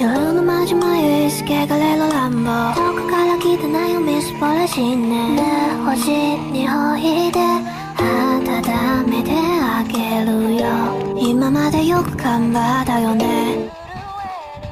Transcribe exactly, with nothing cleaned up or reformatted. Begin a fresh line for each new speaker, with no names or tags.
夜のまじ眉すけがれる乱暴遠くから来たなよみすぼらしいね星にほいで温めてあげるよ今までよく頑張ったよね